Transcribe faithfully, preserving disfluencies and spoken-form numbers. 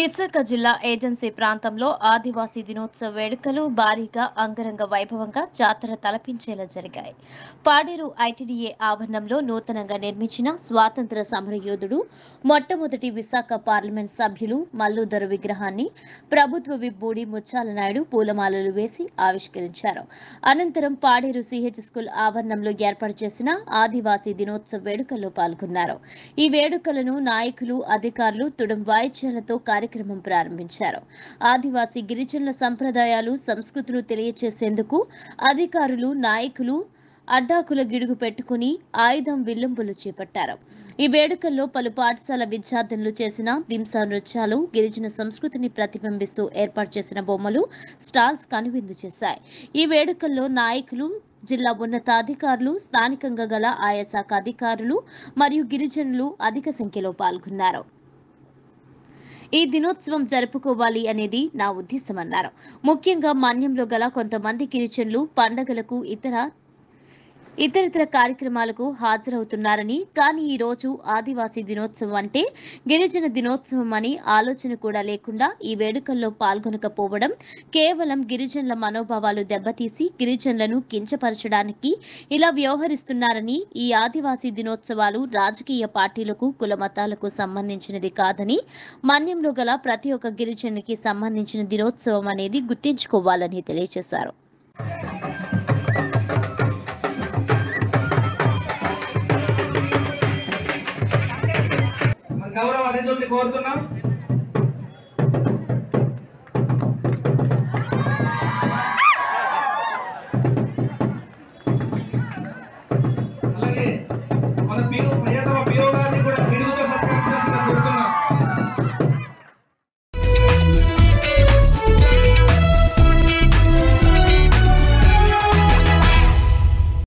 విశాఖ జిల్లా ఏజెన్సీ ప్రాంతంలో ఆదివాసీ దినోత్సవ వేడుకలు భారీగా అంగరంగ వైభవంగా జాతర తలపించేలా జరిగాయి. పాడేరు ఐటీడీఏ ఆవరణంలో నూతనంగా నిర్మించిన స్వాతంత్ర సమరయోధుడు మొట్టమొదటి విశాఖ పార్లమెంట్ సభ్యులు మల్లుదొర విగ్రహాన్ని ప్రభుత్వ విప్ బూడి ముత్యాల నాయుడు పూలమాలలు వేసి ఆవిష్కరించారు. అనంతరం పాడేరు సిహెచ్ స్కూల్ ఆవరణంలో ఏర్పాటు చేసిన ఆదివాసీ దినోత్సవ వేడుకల్లో పాల్గొన్నారు. ఈ వేడుకలను నాయకులు, అధికారులు తుడం వాయిద్యాలతో కార్యక్రమం ప్రారంభించారు. ఆదివాసీ గిరిజనుల సంప్రదాయాలు, సంస్కృతులు తెలియచేసేందుకు అధికారులు, నాయకులు అడ్డాకుల గిడుగు పెట్టుకుని ఆయుధం విల్లంబులు చేపట్టారు. ఈ వేడుకల్లో పలు పాఠశాల విద్యార్థులు చేసిన దింసా నృత్యాలు, గిరిజన సంస్కృతిని ప్రతిబింబిస్తూ ఏర్పాటు చేసిన బొమ్మలు, స్టాల్స్ కనువిందు చేశాయి. ఈ వేడుకల్లో నాయకులు, జిల్లా ఉన్నతాధికారులు, స్థానికంగా గల ఆయా శాఖ అధికారులు మరియు గిరిజనులు అధిక సంఖ్యలో పాల్గొన్నారు. ఈ దినోత్సవం జరుపుకోవాలి అనేది నా ఉద్దేశమన్నారు. ముఖ్యంగా మన్యంలో గల కొంతమంది గిరిజనులు పండగలకు, ఇతర ఇతరితర కార్యక్రమాలకు హాజరవుతున్నారని, కానీ ఈ రోజు ఆదివాసీ దినోత్సవం అంటే గిరిజన దినోత్సవం అని ఆలోచన కూడా లేకుండా ఈ వేడుకల్లో పాల్గొనకపోవడం కేవలం గిరిజనుల మనోభావాలు దెబ్బతీసి గిరిజనులను కించపరచడానికి ఇలా వ్యవహరిస్తున్నారని, ఈ ఆదివాసీ దినోత్సవాలు రాజకీయ పార్టీలకు, కుల మతాలకు సంబంధించినది కాదని, మన్యంలో గల ప్రతి ఒక్క గిరిజనునికి సంబంధించిన దినోత్సవం అనేది గుర్తించుకోవాలని తెలియజేశారు. గౌరవ అతిథుల్ని కోరుతున్నాం.